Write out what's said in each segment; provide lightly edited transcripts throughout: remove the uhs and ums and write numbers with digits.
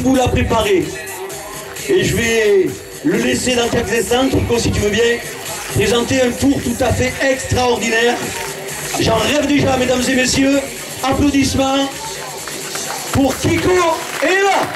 vous l'a préparé. Et je vais le laisser dans quelques instants, Kiko, si tu veux bien, présenter un tour tout à fait extraordinaire. J'en rêve déjà, mesdames et messieurs. Applaudissements pour Kiko et Eva.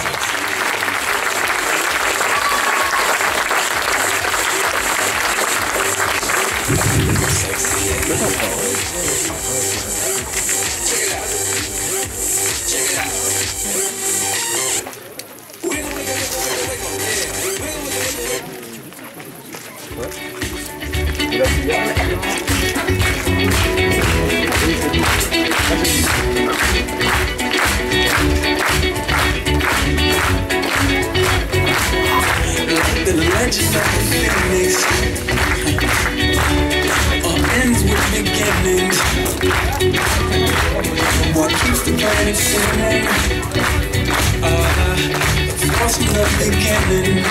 The legend of the Phoenix all ends with beginnings. What keeps the planet spinning? The force from the beginning.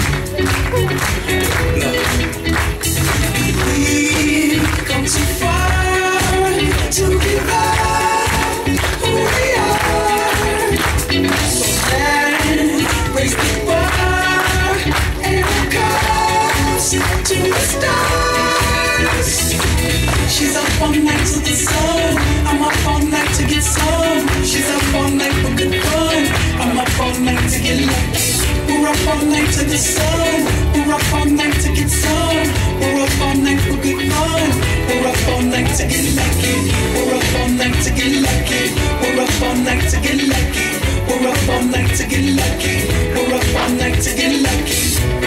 We've come too far to give up who we are. So then raise the bar and comes to the stars. She's up all night to the sun. I'm up all night to get some. She's up all night for good fun. I'm up all night to get lucky. We're up all night to the sun. We're up all night to get some. We're up all night for good fun. We're up all night to get lucky. We're up all night to get lucky. We're up all night to get lucky. We're up all night to get lucky. We're up all night to get lucky.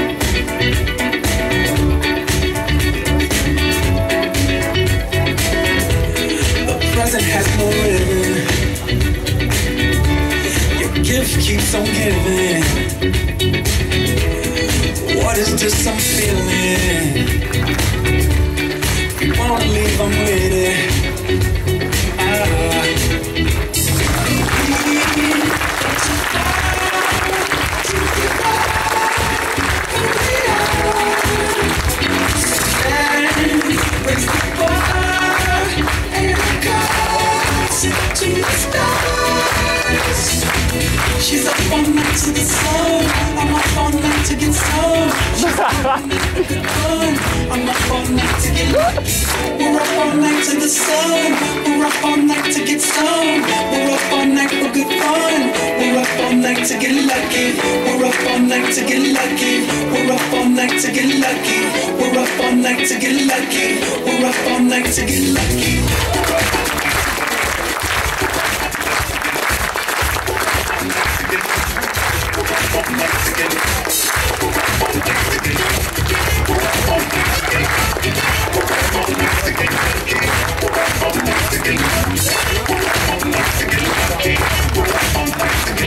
The present has no ribbon. Your gift keeps on giving. What is this I'm feeling? If you wanna leave, I'm with it. Raise the bar and comes to the stars. She's up all night to the sun. I'm up all night to get some. She's up all night for good fun. I'm up all night to get lucky. We're up all night to the sun. We're up all night to get some. We're up all night for good fun. We're up all night to get lucky. We're up all night to get lucky. We're up all night to get lucky. We're up all night to get lucky. We're up all night to get lucky. We're up all night to get